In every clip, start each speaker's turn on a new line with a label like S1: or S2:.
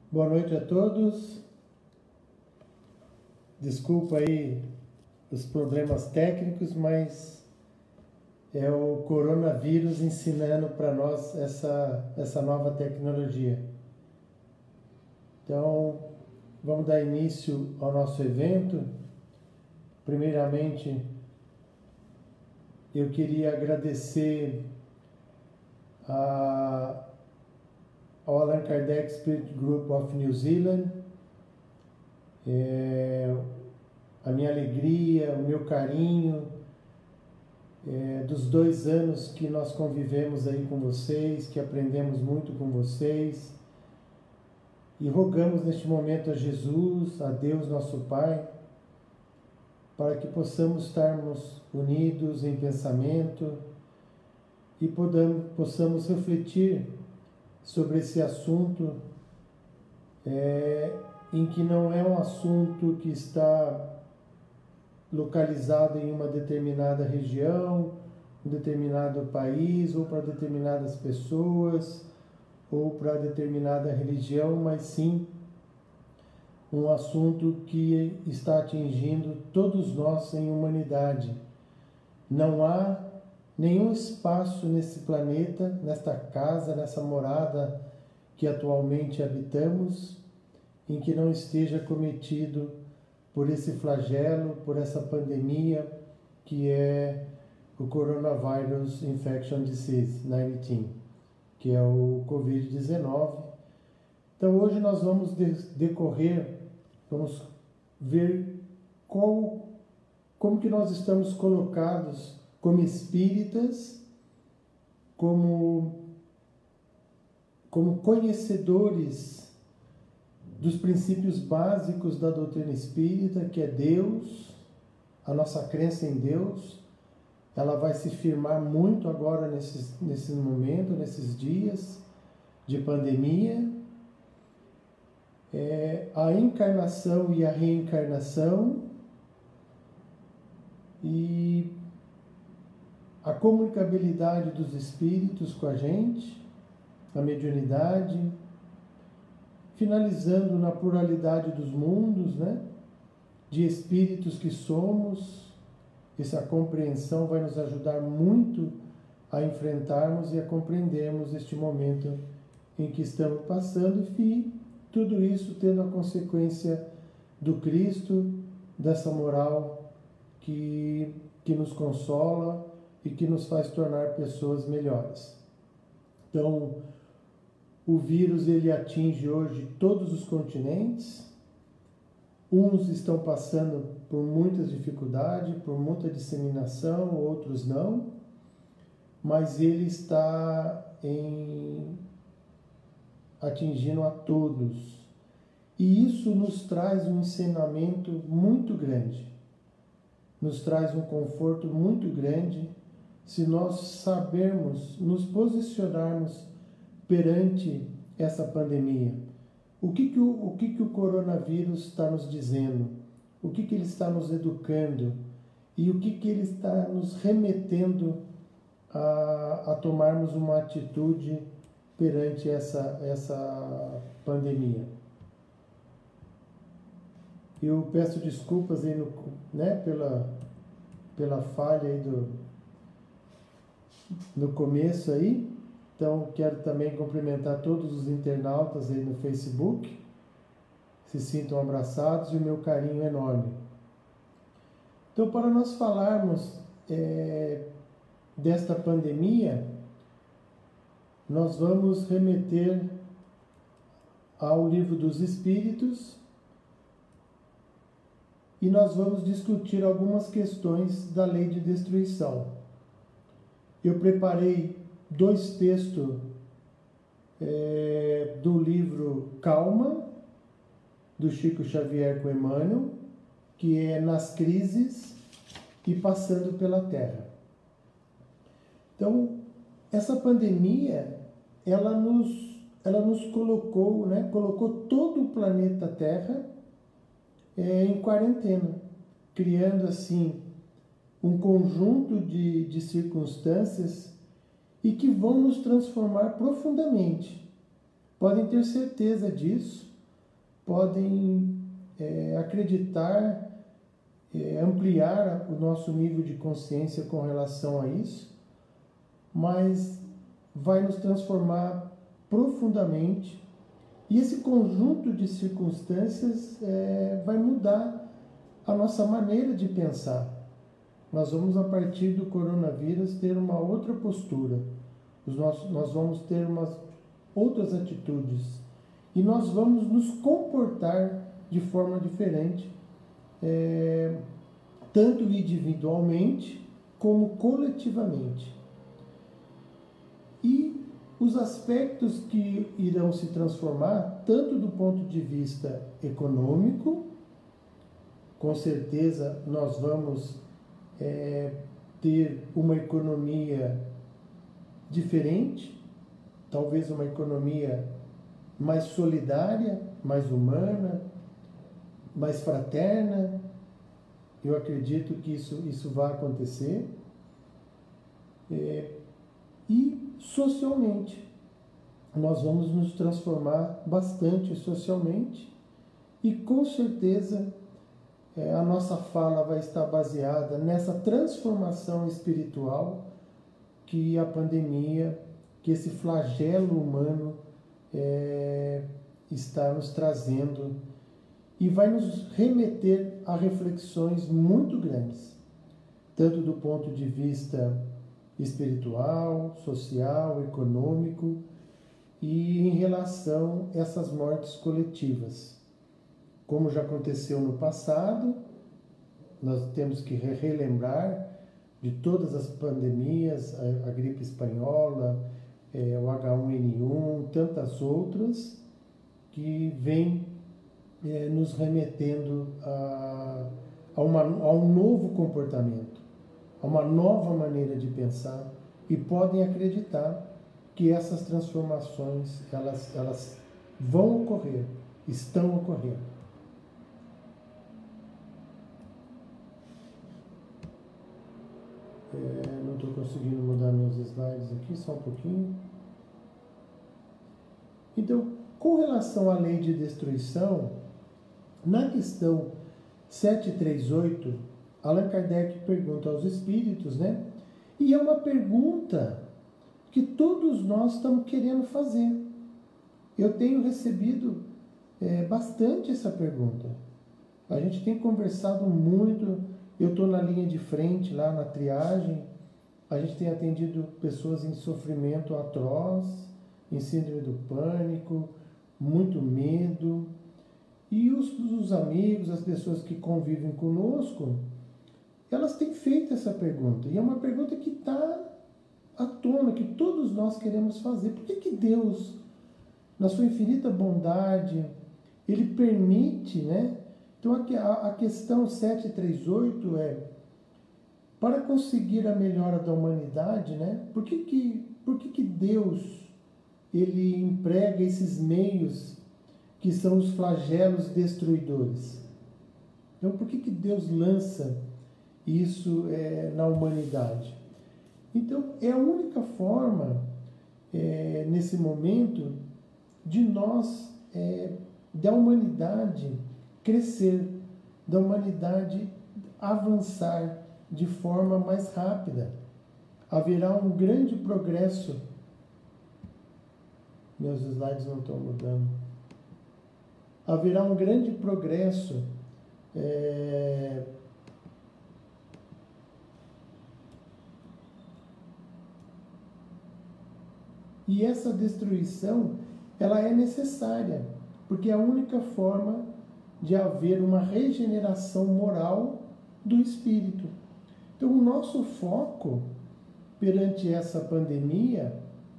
S1: Boa noite a todos. Desculpa aí os problemas técnicos, mas é o coronavírus ensinando para nós essa nova tecnologia. Então, vamos dar início ao nosso evento. Primeiramente, eu queria agradecer ao Allan Kardec Spirit Group of New Zealand, a minha alegria, o meu carinho, dos 2 anos que nós convivemos aí com vocês, que aprendemos muito com vocês, e rogamos neste momento a Jesus, a Deus nosso Pai, para que possamos estarmos unidos em pensamento e possamos refletir sobre esse assunto, em que não é um assunto que está localizado em uma determinada região, um determinado país, ou para determinadas pessoas, ou para determinada religião, mas sim um assunto que está atingindo todos nós em humanidade. Não há nenhum espaço nesse planeta, nesta casa, nessa morada que atualmente habitamos, em que não esteja cometido por esse flagelo, por essa pandemia, que é o Coronavirus Infection Disease 19, que é o Covid-19. Então hoje nós vamos vamos ver como que nós estamos colocados como espíritas, como conhecedores dos princípios básicos da doutrina espírita, que é Deus, a nossa crença em Deus. Ela vai se firmar muito agora nesse momento, nesses dias de pandemia. A encarnação e a reencarnação e a comunicabilidade dos espíritos com a gente, a mediunidade, finalizando na pluralidade dos mundos, né? De espíritos que somos. Essa compreensão vai nos ajudar muito a enfrentarmos e a compreendermos este momento em que estamos passando, e tudo isso tendo a consequência do Cristo, dessa moral que nos consola e que nos faz tornar pessoas melhores. Então, o vírus ele atinge hoje todos os continentes. Uns estão passando por muitas dificuldades, por muita disseminação, outros não, mas ele está atingindo a todos. E isso nos traz um ensinamento muito grande, nos traz um conforto muito grande, se nós sabermos nos posicionarmos perante essa pandemia. O que o coronavírus está nos dizendo? O que ele está nos educando? E o que ele está nos remetendo a tomarmos uma atitude perante essa pandemia? Eu peço desculpas aí pela falha aí no começo aí. Então, quero também cumprimentar todos os internautas aí no Facebook. Se sintam abraçados e o meu carinho enorme. Então, para nós falarmos desta pandemia, nós vamos remeter ao Livro dos Espíritos e nós vamos discutir algumas questões da lei de destruição. Eu preparei 2 textos do livro Calma, do Chico Xavier com Emmanuel, que é Nas Crises e Passando pela Terra. Então, essa pandemia, ela nos colocou, colocou todo o planeta Terra em quarentena, criando assim um conjunto de circunstâncias e que vão nos transformar profundamente. Podem ter certeza disso, podem acreditar, ampliar o nosso nível de consciência com relação a isso, mas vai nos transformar profundamente. E esse conjunto de circunstâncias vai mudar a nossa maneira de pensar. Nós vamos, a partir do coronavírus, ter uma outra postura. Nós vamos ter umas outras atitudes. E nós vamos nos comportar de forma diferente, tanto individualmente como coletivamente. E os aspectos que irão se transformar, tanto do ponto de vista econômico, com certeza nós vamos ter uma economia diferente, talvez uma economia mais solidária, mais humana, mais fraterna. Eu acredito que isso vai acontecer. E socialmente, nós vamos nos transformar bastante socialmente e com certeza a nossa fala vai estar baseada nessa transformação espiritual que a pandemia, que esse flagelo humano está nos trazendo e vai nos remeter a reflexões muito grandes, tanto do ponto de vista espiritual, social, econômico e em relação a essas mortes coletivas. Como já aconteceu no passado, nós temos que relembrar de todas as pandemias, a gripe espanhola, o H1N1, tantas outras, que vêm nos remetendo a um novo comportamento, a uma nova maneira de pensar, e podem acreditar que essas transformações elas vão ocorrer, estão ocorrendo. Não estou conseguindo mudar meus slides aqui, só um pouquinho. Então, com relação à lei de destruição, na questão 738, Allan Kardec pergunta aos espíritos, né? E é uma pergunta que todos nós estamos querendo fazer. Eu tenho recebido bastante essa pergunta. A gente tem conversado muito. Eu estou na linha de frente, lá na triagem. A gente tem atendido pessoas em sofrimento atroz, em síndrome do pânico, muito medo. E os amigos, as pessoas que convivem conosco, elas têm feito essa pergunta. E é uma pergunta que está à tona, que todos nós queremos fazer. Por que Deus, na sua infinita bondade, Ele permite, né? Então a questão 738 para conseguir a melhora da humanidade, né? Por que Deus Ele emprega esses meios que são os flagelos destruidores? Então por que Deus lança isso na humanidade? Então é a única forma, nesse momento, de nós, da humanidade crescer, da humanidade avançar de forma mais rápida. Haverá um grande progresso. Meus slides não estão mudando. Haverá um grande progresso e essa destruição ela é necessária, porque é a única forma de haver uma regeneração moral do espírito. Então, o nosso foco perante essa pandemia,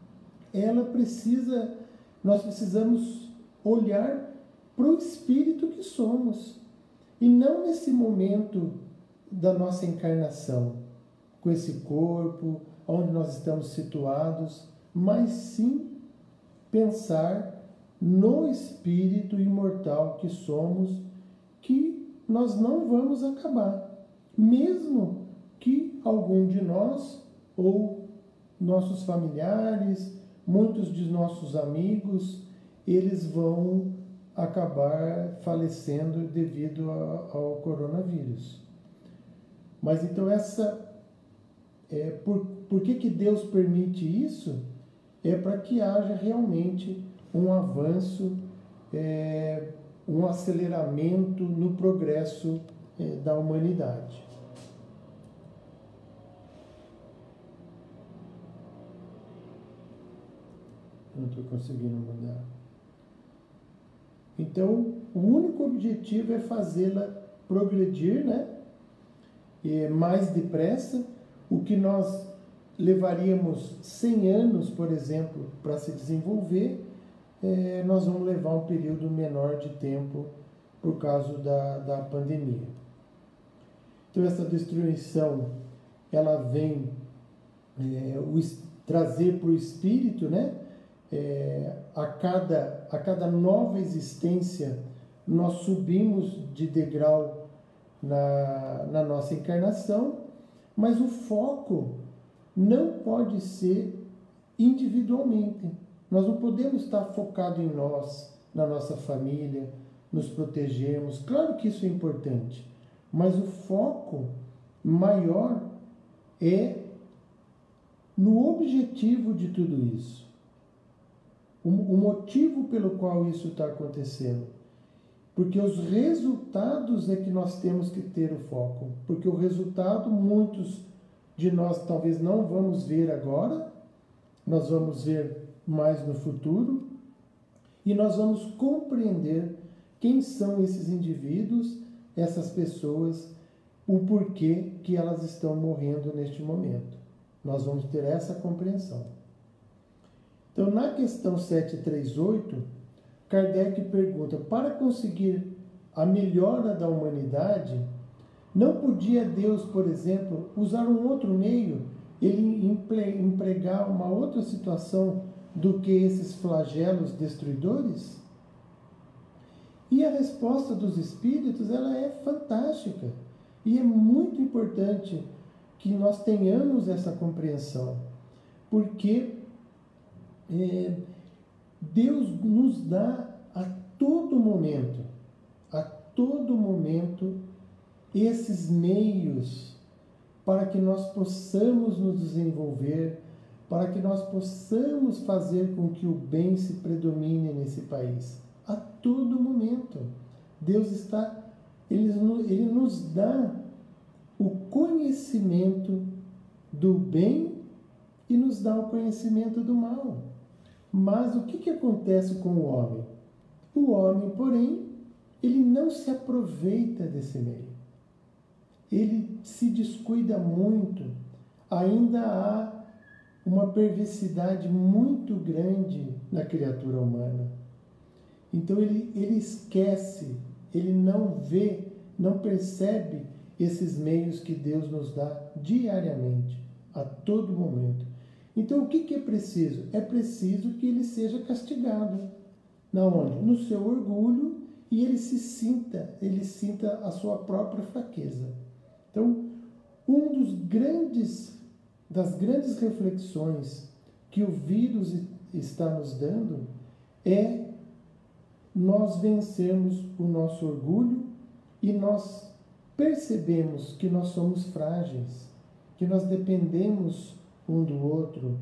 S1: nós precisamos olhar para o espírito que somos, e não nesse momento da nossa encarnação, com esse corpo, onde nós estamos situados, mas sim pensar no espírito imortal que somos, que nós não vamos acabar, mesmo que algum de nós, ou nossos familiares, muitos de nossos amigos, eles vão acabar falecendo devido ao coronavírus. Mas então por que Deus permite isso? É para que haja realmente um avanço, um aceleramento no progresso da humanidade. Não estou conseguindo mudar. Então, o único objetivo é fazê-la progredir, né? Mais depressa. O que nós levaríamos 100 anos, por exemplo, para se desenvolver, nós vamos levar um período menor de tempo por causa da pandemia. Então, essa destruição, ela vem trazer para o espírito, né? A cada nova existência, nós subimos de degrau na nossa encarnação, mas o foco não pode ser individualmente. Nós não podemos estar focados em nós, na nossa família, nos protegermos. Claro que isso é importante, mas o foco maior é no objetivo de tudo isso. O motivo pelo qual isso está acontecendo. Porque os resultados é que nós temos que ter o foco. Porque o resultado, muitos de nós talvez não vamos ver agora, nós vamos ver mais no futuro, e nós vamos compreender quem são esses indivíduos, essas pessoas, o porquê que elas estão morrendo neste momento. Nós vamos ter essa compreensão. Então, na questão 738, Kardec pergunta: para conseguir a melhora da humanidade, não podia Deus, por exemplo, usar um outro meio, ele empregar uma outra situação do que esses flagelos destruidores? E a resposta dos espíritos, ela é fantástica. E é muito importante que nós tenhamos essa compreensão, porque Deus nos dá a todo momento, esses meios para que nós possamos nos desenvolver, para que nós possamos fazer com que o bem se predomine nesse país. A todo momento. Deus Ele nos dá o conhecimento do bem e nos dá o conhecimento do mal. Mas o que acontece com o homem? O homem, porém, ele não se aproveita desse meio. Ele se descuida muito. Ainda há uma perversidade muito grande na criatura humana. Então ele esquece, ele não vê, não percebe esses meios que Deus nos dá diariamente, a todo momento. Então, o que é preciso? É preciso que ele seja castigado. Na onde? No seu orgulho, e ele sinta a sua própria fraqueza. Então, das grandes reflexões que o vírus está nos dando é nós vencermos o nosso orgulho e nós percebemos que nós somos frágeis, que nós dependemos um do outro,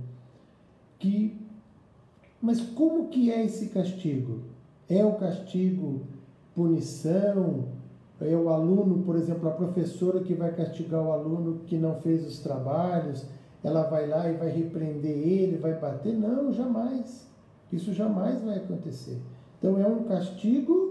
S1: mas como que é esse castigo? É o castigo punição? É o aluno, por exemplo, a professora que vai castigar o aluno que não fez os trabalhos, ela vai lá e vai repreender ele, vai bater? Não, jamais. Isso jamais vai acontecer. Então é um castigo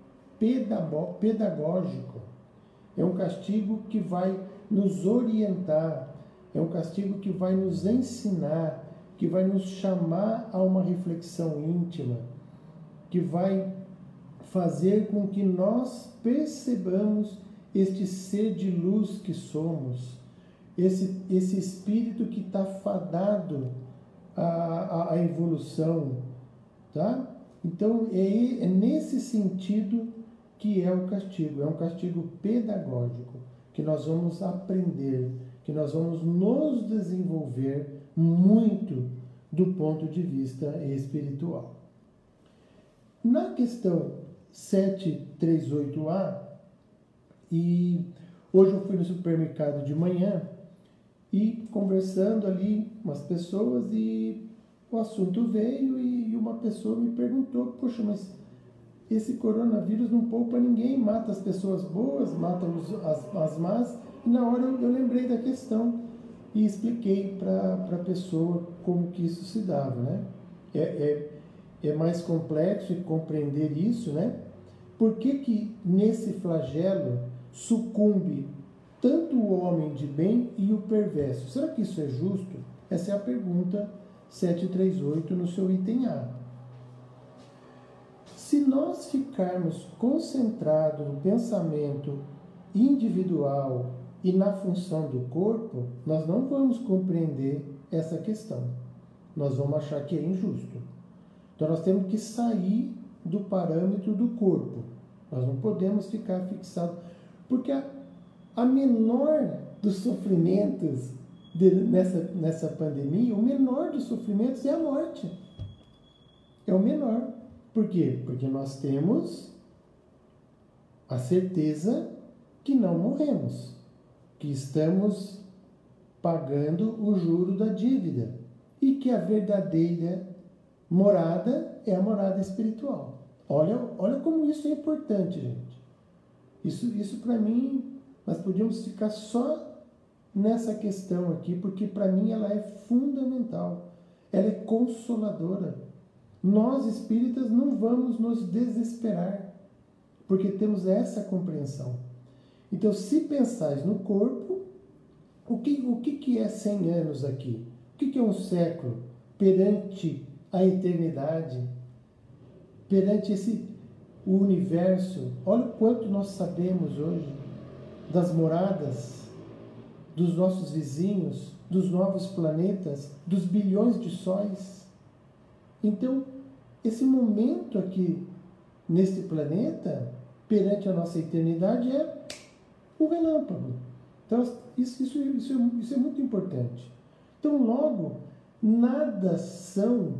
S1: pedagógico, é um castigo que vai nos orientar, é um castigo que vai nos ensinar, que vai nos chamar a uma reflexão íntima, que vai fazer com que nós percebamos este ser de luz que somos, esse espírito que está fadado à evolução, tá? Então é nesse sentido que é o castigo, é um castigo pedagógico, que nós vamos aprender, que nós vamos nos desenvolver muito do ponto de vista espiritual. Na questão 738A, e hoje eu fui no supermercado de manhã e conversando ali com as pessoas, e o assunto veio e uma pessoa me perguntou: poxa, mas esse coronavírus não poupa ninguém, mata as pessoas boas, mata as más. E na hora eu lembrei da questão e expliquei para a pessoa como que isso se dava, né? É mais complexo de compreender isso, né? Por que nesse flagelo sucumbe tanto o homem de bem e o perverso? Será que isso é justo? Essa é a pergunta 738 no seu item A. Se nós ficarmos concentrados no pensamento individual e na função do corpo, nós não vamos compreender essa questão. Nós vamos achar que é injusto. Então nós temos que sair do parâmetro do corpo. Nós não podemos ficar fixados, porque a menor dos sofrimentos nessa pandemia, o menor dos sofrimentos é a morte. É o menor. Por quê? Porque nós temos a certeza que não morremos, que estamos pagando o juro da dívida e que a verdadeira morada é a morada espiritual. Olha como isso é importante, gente. Isso para mim, nós podíamos ficar só nessa questão aqui, porque para mim ela é fundamental. Ela é consoladora. Nós espíritas não vamos nos desesperar, porque temos essa compreensão. Então, se pensais no corpo, o que é 100 anos aqui? O que é um século perante a eternidade? Perante o universo? Olha o quanto nós sabemos hoje das moradas, dos nossos vizinhos, dos novos planetas, dos bilhões de sóis. Então, esse momento aqui, neste planeta, perante a nossa eternidade, é um relâmpago. Então, isso é muito importante. Então, logo, nada são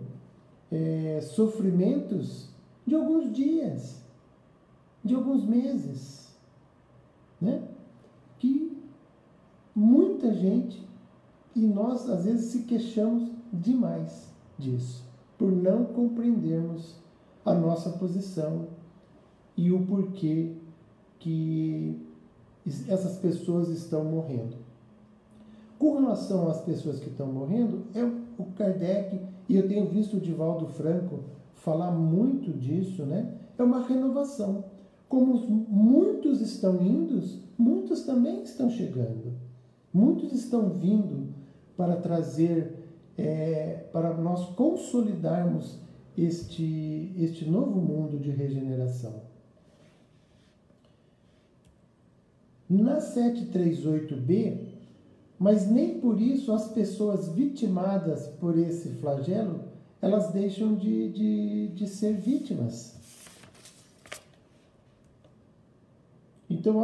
S1: sofrimentos de alguns dias, de alguns meses, né? Que muita gente, e nós às vezes se queixamos demais disso, por não compreendermos a nossa posição e o porquê que essas pessoas estão morrendo. Com relação às pessoas que estão morrendo, o Kardec, e eu tenho visto o Divaldo Franco falar muito disso, né? É uma renovação. Como muitos estão indo, muitos também estão chegando. Muitos estão vindo para trazer, para nós consolidarmos este novo mundo de regeneração. Na 738b, mas nem por isso as pessoas vitimadas por esse flagelo, elas deixam de ser vítimas. Então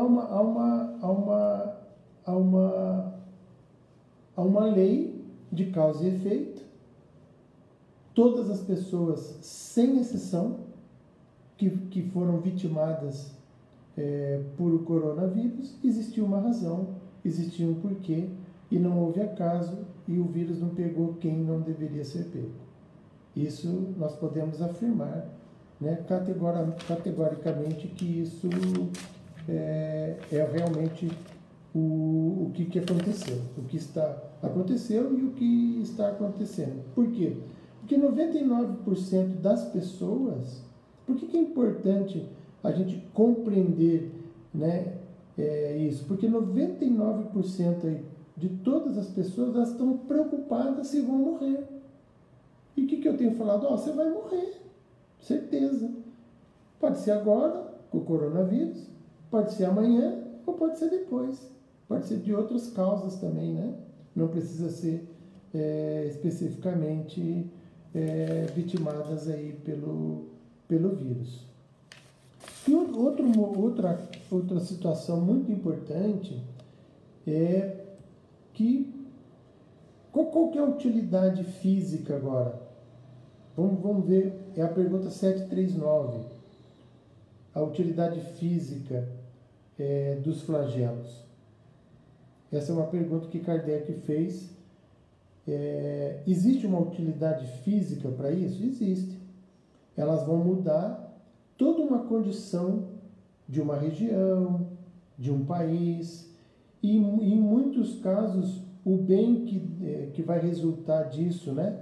S1: há uma lei de causa e efeito. Todas as pessoas, sem exceção, que foram vitimadas por o coronavírus, existiu uma razão, existia um porquê, e não houve acaso, e o vírus não pegou quem não deveria ser pego. Isso nós podemos afirmar, né, categoricamente, que isso é realmente o que aconteceu, aconteceu e o que está acontecendo. Por quê? Porque 99% das pessoas, por que é importante a gente compreender, né, isso? Porque 99% de todas as pessoas, elas estão preocupadas se vão morrer. E o que eu tenho falado? Você vai morrer, certeza. Pode ser agora, com o coronavírus, pode ser amanhã, ou pode ser depois. Pode ser de outras causas também, né? Não precisa ser especificamente vitimadas aí pelo vírus. E outra situação muito importante é que qual que é a utilidade física agora? Vamos ver, é a pergunta 739. a utilidade física dos flagelos? Essa é uma pergunta que Kardec fez. Existe uma utilidade física para isso? Existe. Elas vão mudar toda uma condição de uma região, de um país, e em muitos casos o bem que vai resultar disso, né?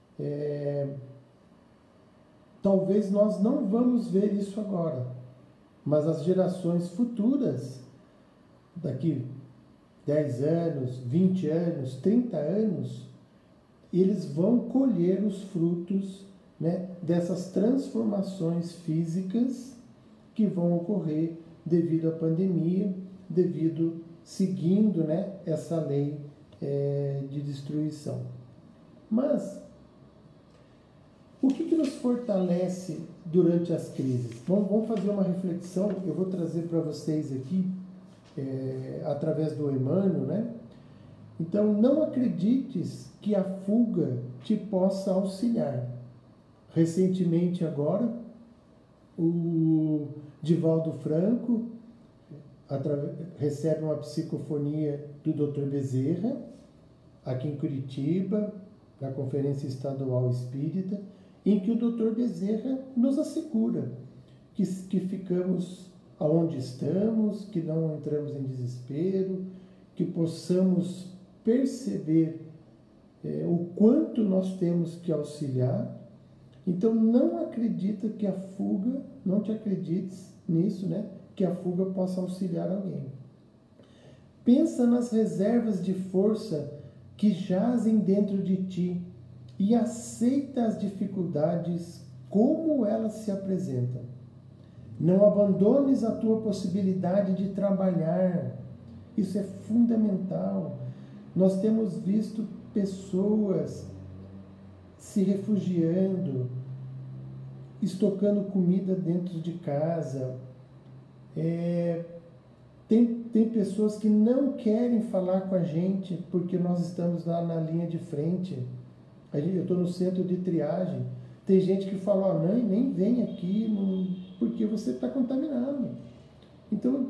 S1: Talvez nós não vamos ver isso agora, mas as gerações futuras, daqui 10 anos, 20 anos, 30 anos, eles vão colher os frutos, né, dessas transformações físicas que vão ocorrer devido à pandemia, seguindo, né, essa lei de destruição. Mas o que nos fortalece durante as crises? Vamos fazer uma reflexão, eu vou trazer para vocês aqui, através do Emmanuel, né? Então, não acredites que a fuga te possa auxiliar. Recentemente agora, o Divaldo Franco recebe uma psicofonia do Dr. Bezerra, aqui em Curitiba, na Conferência Estadual Espírita, em que o Dr. Bezerra nos assegura que ficamos aonde estamos, que não entramos em desespero, que possamos perceber o quanto nós temos que auxiliar. Então, não acredita que a fuga, não te acredites nisso, né? Que a fuga possa auxiliar alguém. Pensa nas reservas de força que jazem dentro de ti e aceita as dificuldades como elas se apresentam. Não abandones a tua possibilidade de trabalhar. Isso é fundamental. Nós temos visto pessoas se refugiando, estocando comida dentro de casa. Tem pessoas que não querem falar com a gente porque nós estamos lá na linha de frente. Eu estou no centro de triagem. Tem gente que fala, nem vem aqui porque você está contaminado. Então,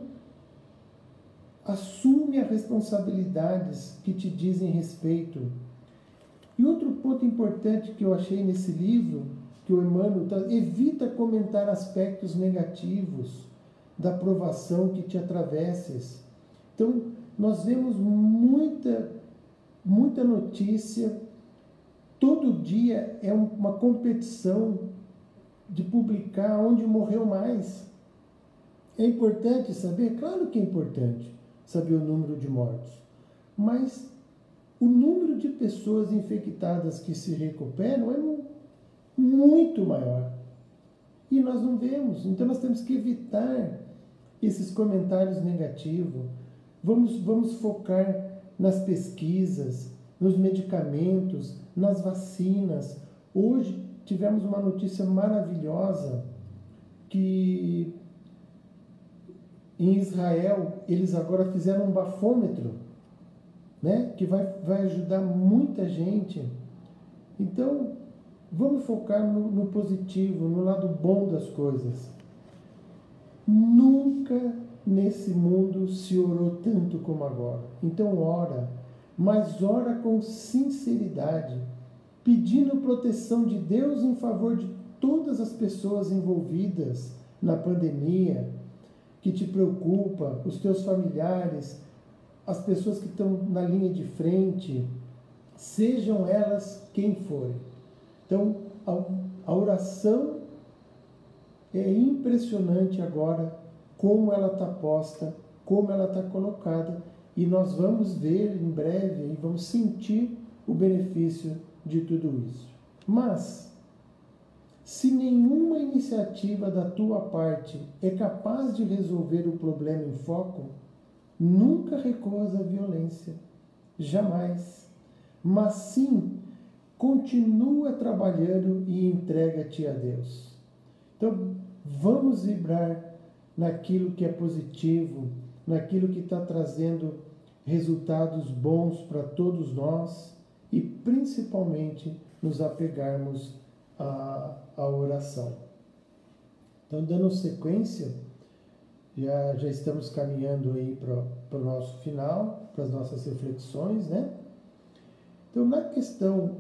S1: assume as responsabilidades que te dizem respeito. E outro ponto importante que eu achei nesse livro, que o Emmanuel traz, evita comentar aspectos negativos da provação que te atravesses. Então, nós vemos muita notícia, todo dia é uma competição de publicar onde morreu mais. É importante saber? Claro que é importante saber o número de mortos, mas o número de pessoas infectadas que se recuperam é muito maior. E nós não vemos. Então nós temos que evitar esses comentários negativos. Vamos focar nas pesquisas, nos medicamentos, nas vacinas. Hoje tivemos uma notícia maravilhosa que em Israel eles agora fizeram um bafômetro, né, que vai ajudar muita gente. Então, vamos focar no positivo, no lado bom das coisas. Nunca nesse mundo se orou tanto como agora. Então, ora, mas ora com sinceridade, pedindo proteção de Deus em favor de todas as pessoas envolvidas na pandemia, que te preocupa, os teus familiares, as pessoas que estão na linha de frente, sejam elas quem forem. Então, a oração é impressionante agora, como ela está posta, como ela está colocada, e nós vamos ver em breve e vamos sentir o benefício de tudo isso. Mas, se nenhuma iniciativa da tua parte é capaz de resolver o problema em foco, nunca recorra à violência, jamais. Mas sim, continua trabalhando e entrega-te a Deus. Então, vamos vibrar naquilo que é positivo, naquilo que está trazendo resultados bons para todos nós e principalmente nos apegarmos à oração. Então, dando sequência, já estamos caminhando aí para o nosso final, para as nossas reflexões, né? Então, na questão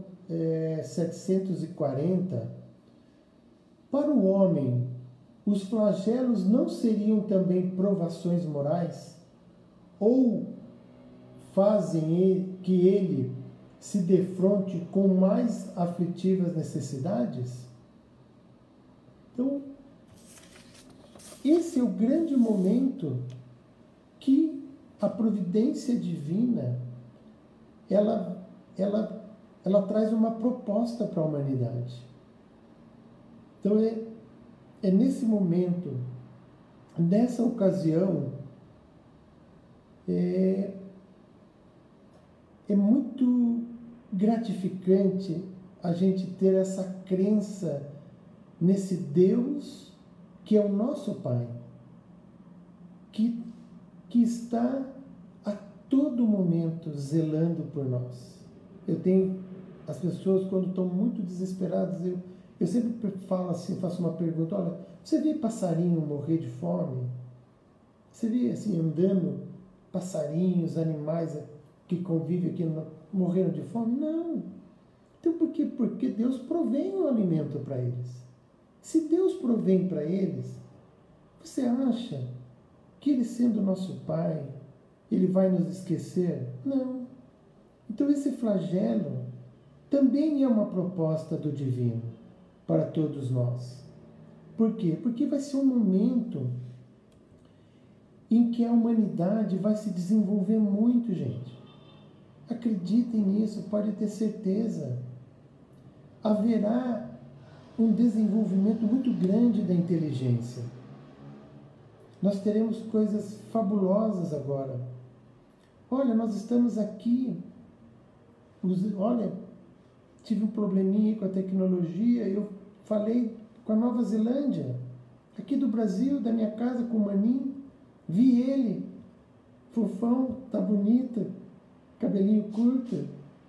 S1: 740, para o homem, os flagelos não seriam também provações morais? Ou fazem que ele se defronte com mais aflitivas necessidades? Então, esse é o grande momento que a providência divina ela traz uma proposta para a humanidade. Então, é nesse momento, nessa ocasião, é muito gratificante a gente ter essa crença nesse Deus que é o nosso Pai, que está a todo momento zelando por nós. As pessoas, quando estão muito desesperadas, eu sempre falo assim, faço uma pergunta: olha, você vê passarinho morrer de fome? Você vê assim, andando, passarinhos, animais que convivem aqui morreram de fome? Não. Então por quê? Porque Deus provém o alimento para eles. Se Deus provém para eles, você acha que Ele, sendo nosso Pai, Ele vai nos esquecer? Não. Então esse flagelo também é uma proposta do divino para todos nós. Por quê? Porque vai ser um momento em que a humanidade vai se desenvolver muito, gente. Acreditem nisso, pode ter certeza. Haverá um desenvolvimento muito grande da inteligência. Nós teremos coisas fabulosas agora. Olha, nós estamos aqui. Olha, tive um probleminha com a tecnologia. Eu falei com a Nova Zelândia, aqui do Brasil, da minha casa, com o Maninho. Vi ele, fofão, tá bonito, cabelinho curto.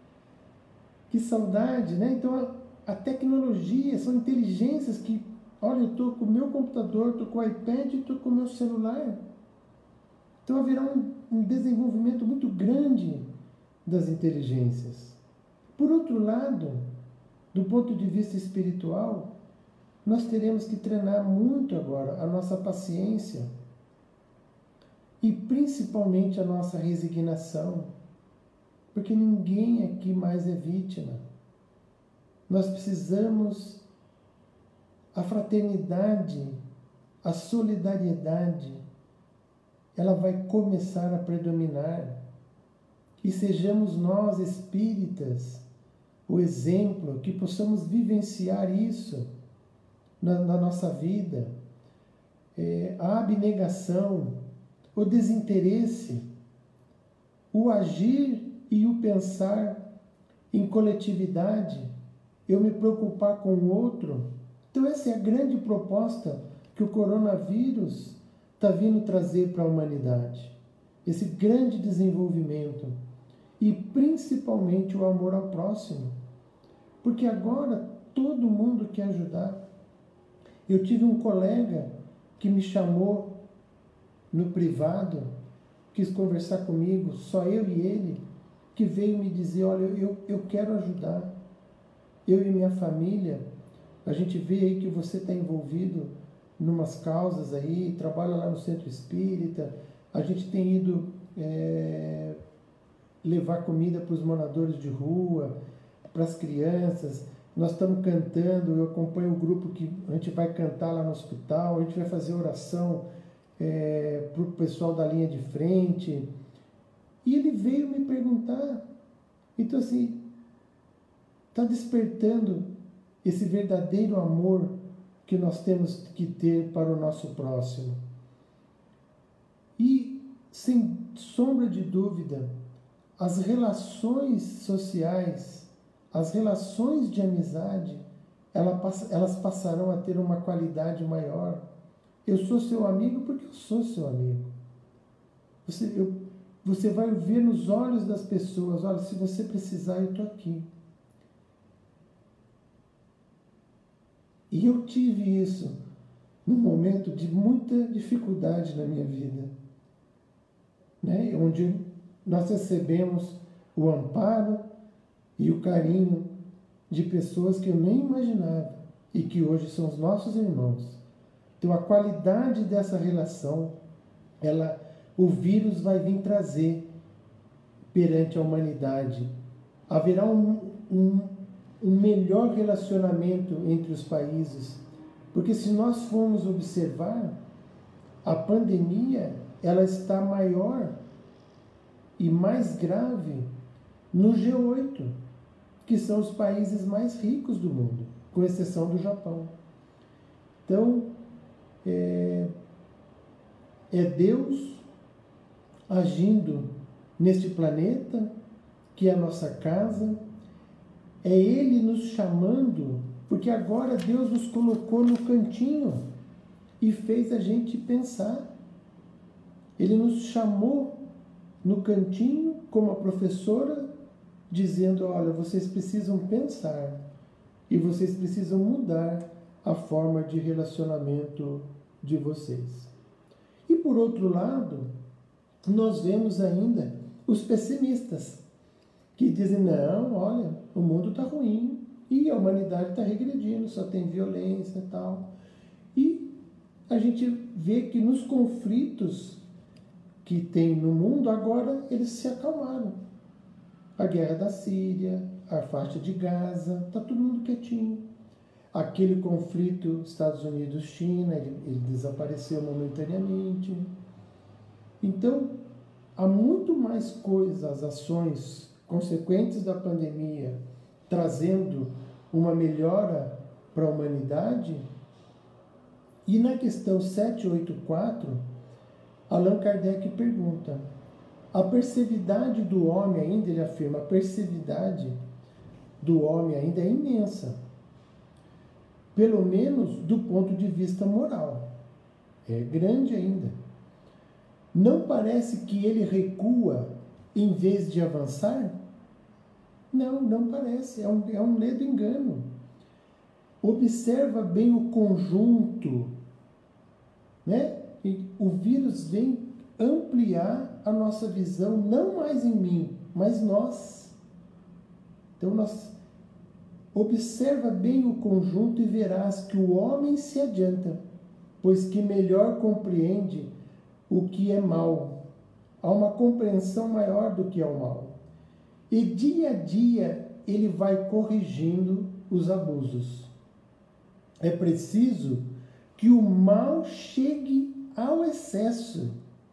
S1: Que saudade, né? Então, a tecnologia são inteligências que, olha, eu estou com o meu computador, estou com o iPad, estou com o meu celular. Então haverá um desenvolvimento muito grande das inteligências. Por outro lado, do ponto de vista espiritual, nós teremos que treinar muito agora a nossa paciência e principalmente a nossa resignação, porque ninguém aqui mais é vítima. Nós precisamos, a fraternidade, a solidariedade, ela vai começar a predominar. E sejamos nós, espíritas, o exemplo, que possamos vivenciar isso na nossa vida. A abnegação, o desinteresse, o agir e o pensar em coletividade, eu me preocupar com o outro. Então essa é a grande proposta que o coronavírus está vindo trazer para a humanidade. Esse grande desenvolvimento. E principalmente o amor ao próximo. Porque agora todo mundo quer ajudar. Eu tive um colega que me chamou no privado, quis conversar comigo, só eu e ele, que veio me dizer: olha, eu quero ajudar. Eu e minha família, a gente vê aí que você está envolvido em umas causas aí, trabalha lá no centro espírita, a gente tem ido levar comida para os moradores de rua, para as crianças, nós estamos cantando, eu acompanho o grupo que a gente vai cantar lá no hospital, a gente vai fazer oração para o pessoal da linha de frente. E ele veio me perguntar. Então assim, está despertando esse verdadeiro amor que nós temos que ter para o nosso próximo. E, sem sombra de dúvida, as relações sociais, as relações de amizade, elas passarão a ter uma qualidade maior. Eu sou seu amigo porque eu sou seu amigo. Você vai ver nos olhos das pessoas: olha, se você precisar, eu estou aqui. E eu tive isso num momento de muita dificuldade na minha vida, né? Onde nós recebemos o amparo e o carinho de pessoas que eu nem imaginava e que hoje são os nossos irmãos. Então a qualidade dessa relação, o vírus vai vir trazer perante a humanidade. Haverá um melhor relacionamento entre os países, porque se nós formos observar, a pandemia ela está maior e mais grave no G8, que são os países mais ricos do mundo, com exceção do Japão. Então, é Deus agindo neste planeta, que é a nossa casa, é Ele nos chamando, porque agora Deus nos colocou no cantinho e fez a gente pensar. Ele nos chamou no cantinho, como a professora, dizendo, olha, vocês precisam pensar e vocês precisam mudar a forma de relacionamento de vocês. E por outro lado, nós vemos ainda os pessimistas, que dizem, não, olha, o mundo está ruim e a humanidade está regredindo, só tem violência e tal. E a gente vê que nos conflitos que tem no mundo, agora eles se acalmaram. A guerra da Síria, a faixa de Gaza, está todo mundo quietinho. Aquele conflito Estados Unidos-China, ele desapareceu momentaneamente. Então, há muito mais coisas, ações consequentes da pandemia, trazendo uma melhora para a humanidade. E na questão 784, Allan Kardec pergunta, a perseveridade do homem ainda, ele afirma, a perseveridade do homem ainda é imensa, pelo menos do ponto de vista moral. É grande ainda. Não parece que ele recua em vez de avançar? Não, não parece. É um ledo engano. Observa bem o conjunto, né? E o vírus vem ampliar a nossa visão, não mais em mim, mas nós. Então, observa bem o conjunto e verás que o homem se adianta, pois que melhor compreende o que é mal. Há uma compreensão maior do que é o mal. E dia a dia ele vai corrigindo os abusos. É preciso que o mal chegue ao excesso.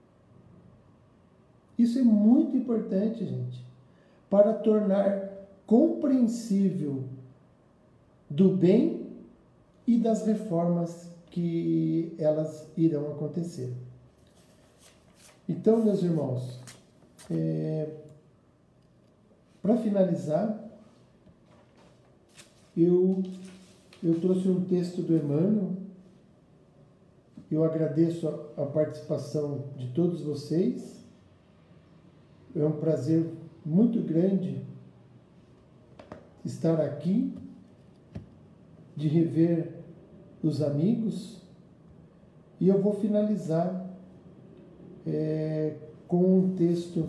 S1: Isso é muito importante, gente, para tornar compreensível do bem e das reformas que elas irão acontecer. Então, meus irmãos, para finalizar, eu trouxe um texto do Emmanuel. Eu agradeço a participação de todos vocês. É um prazer muito grande estar aqui, de rever os amigos. E eu vou finalizar com um texto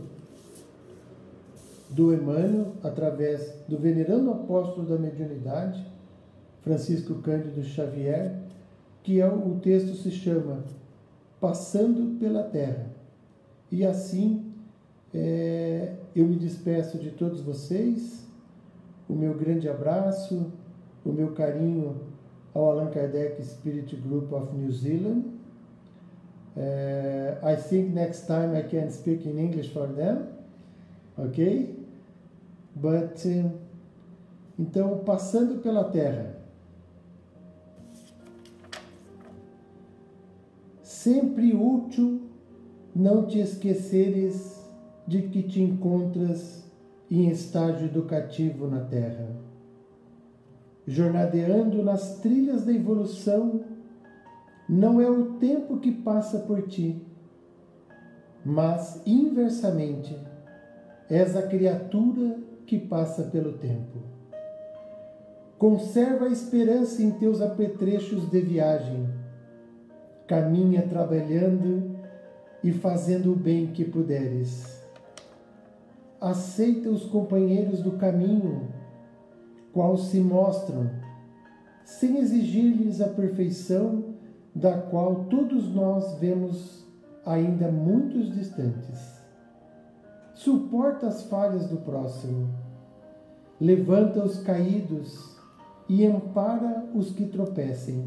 S1: do Emmanuel, através do venerando apóstolo da mediunidade, Francisco Cândido Xavier, que o texto se chama Passando pela Terra. E assim eu me despeço de todos vocês, o meu grande abraço, o meu carinho ao Allan Kardec Spirit Group of New Zealand. I think next time I can speak in English for them, okay? But, então, passando pela Terra. Sempre útil não te esqueceres de que te encontras em estágio educativo na Terra, jornadeando nas trilhas da evolução. Não é o tempo que passa por ti, mas, inversamente, és a criatura que passa pelo tempo. Conserva a esperança em teus apetrechos de viagem, Caminha trabalhando e fazendo o bem que puderes. Aceita os companheiros do caminho, qual se mostram, sem exigir-lhes a perfeição da qual todos nós vemos ainda muitos distantes. Suporta as falhas do próximo, levanta os caídos e ampara os que tropecem.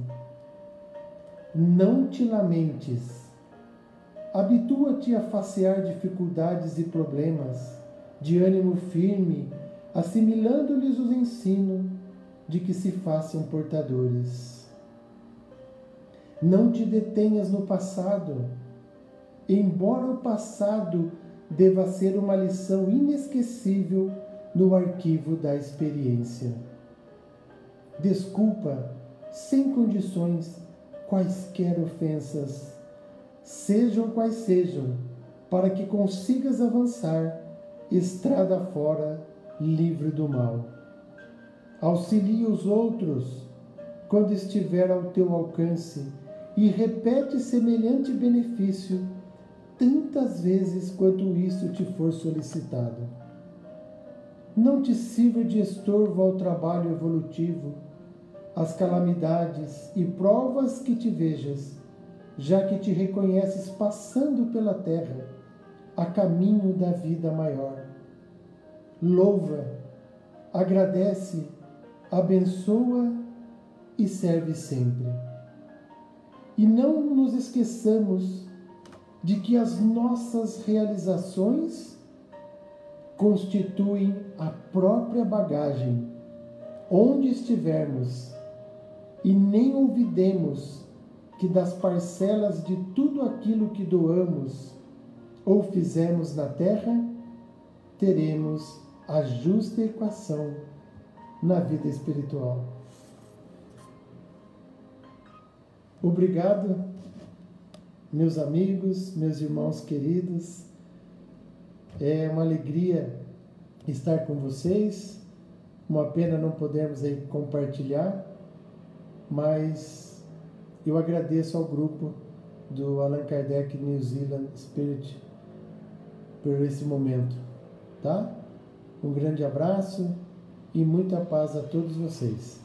S1: Não te lamentes, habitua-te a facear dificuldades e problemas, de ânimo firme, assimilando-lhes os ensinos de que se façam portadores. Não te detenhas no passado, embora o passado deva ser uma lição inesquecível no arquivo da experiência. Desculpa, sem condições, quaisquer ofensas, sejam quais sejam, para que consigas avançar, estrada fora, livre do mal. Auxilia os outros quando estiver ao teu alcance e repete semelhante benefício tantas vezes quanto isso te for solicitado. Não te sirva de estorvo ao trabalho evolutivo, às calamidades e provas que te vejas, já que te reconheces passando pela terra, a caminho da vida maior. Louva, agradece, abençoa e serve sempre. E não nos esqueçamos de que as nossas realizações constituem a própria bagagem, onde estivermos, e nem olvidemos que das parcelas de tudo aquilo que doamos ou fizemos na terra, teremos a justa equação na vida espiritual. Obrigado, meus amigos, meus irmãos queridos. É uma alegria estar com vocês. Uma pena não podermos aí compartilhar, mas eu agradeço ao grupo do Allan Kardec New Zealand Spirit por esse momento, tá? Um grande abraço e muita paz a todos vocês.